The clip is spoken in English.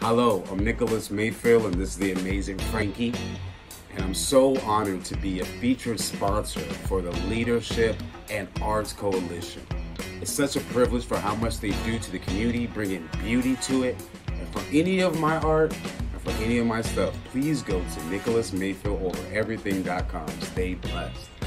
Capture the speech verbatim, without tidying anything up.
Hello, I'm Nicholas Mayfield, and this is the amazing Frankie. And I'm so honored to be a featured sponsor for the Leadership and Arts Coalition. It's such a privilege for how much they do to the community, bringing beauty to it. And for any of my art, and for any of my stuff, please go to nicholas mayfield over everything dot com. Stay blessed.